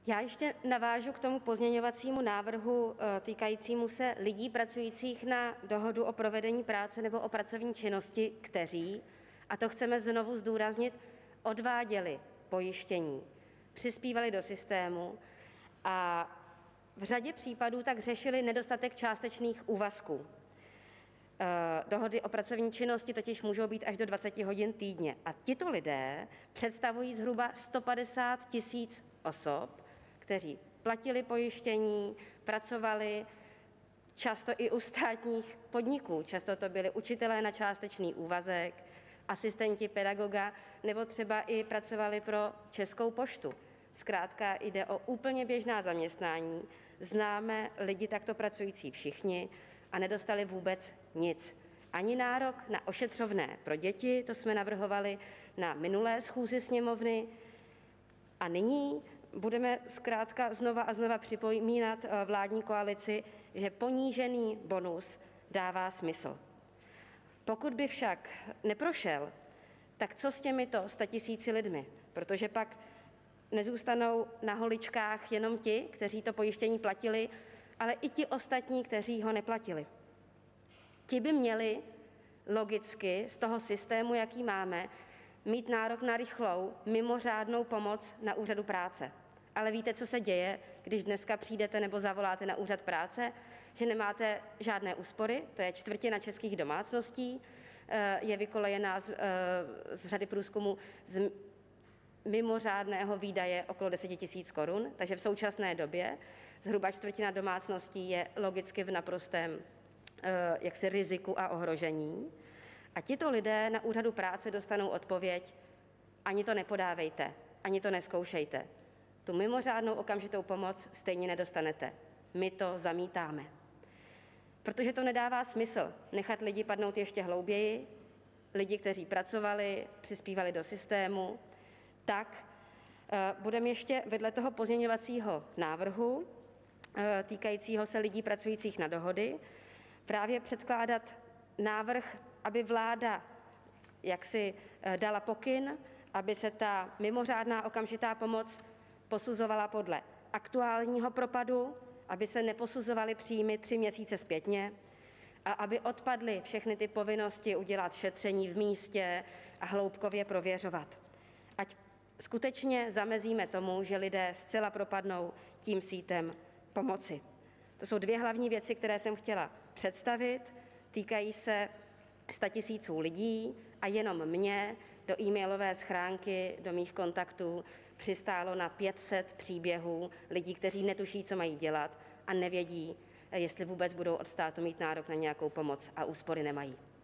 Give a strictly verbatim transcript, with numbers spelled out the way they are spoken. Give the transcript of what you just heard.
Já ještě navážu k tomu pozměňovacímu návrhu týkajícímu se lidí pracujících na dohodu o provedení práce nebo o pracovní činnosti, kteří, a to chceme znovu zdůraznit, odváděli pojištění, přispívali do systému a v řadě případů tak řešili nedostatek částečných úvazků. Dohody o pracovní činnosti totiž můžou být až do dvacet hodin týdně a tito lidé představují zhruba sto padesát tisíc osob, kteří platili pojištění, pracovali často i u státních podniků. Často to byli učitelé na částečný úvazek, asistenti pedagoga nebo třeba i pracovali pro Českou poštu. Zkrátka jde o úplně běžná zaměstnání, známe lidi takto pracující všichni a nedostali vůbec nic. Ani nárok na ošetřovné pro děti, to jsme navrhovali na minulé schůzi sněmovny, a nyní budeme zkrátka znova a znova připomínat vládní koalici, že ponížený bonus dává smysl. Pokud by však neprošel, tak co s těmito statisíci lidmi? Protože pak nezůstanou na holičkách jenom ti, kteří to pojištění platili, ale i ti ostatní, kteří ho neplatili. Ti by měli logicky z toho systému, jaký máme, mít nárok na rychlou, mimořádnou pomoc na úřadu práce. Ale víte, co se děje, když dneska přijdete nebo zavoláte na úřad práce, že nemáte žádné úspory, to je čtvrtina českých domácností, je vykolejená z, z řady průzkumu z mimořádného výdaje okolo deset tisíc korun, takže v současné době zhruba čtvrtina domácností je logicky v naprostém jaksi riziku a ohrožení. A tito lidé na úřadu práce dostanou odpověď: ani to nepodávejte, ani to nezkoušejte. Tu mimořádnou okamžitou pomoc stejně nedostanete. My to zamítáme. Protože to nedává smysl nechat lidi padnout ještě hlouběji, lidi, kteří pracovali, přispívali do systému, tak budeme ještě vedle toho pozměňovacího návrhu týkajícího se lidí pracujících na dohody právě předkládat návrh, aby vláda jaksi dala pokyn, aby se ta mimořádná okamžitá pomoc posuzovala podle aktuálního propadu, aby se neposuzovaly příjmy tři měsíce zpětně a aby odpadly všechny ty povinnosti udělat šetření v místě a hloubkově prověřovat. Ať skutečně zamezíme tomu, že lidé zcela propadnou tím sítem pomoci. To jsou dvě hlavní věci, které jsem chtěla představit. Týkají se statisíců lidí a jenom mě do e-mailové schránky, do mých kontaktů přistálo na pět set příběhů lidí, kteří netuší, co mají dělat a nevědí, jestli vůbec budou od státu mít nárok na nějakou pomoc a úspory nemají.